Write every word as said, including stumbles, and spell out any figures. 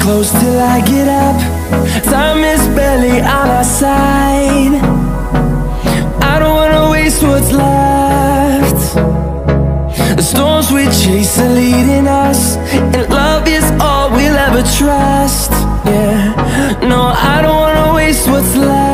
close till I get up. Time is barely on our side. I don't wanna waste what's left. The storms we chase are leading us, and love is all we'll ever trust. Yeah, no, I don't wanna waste what's left.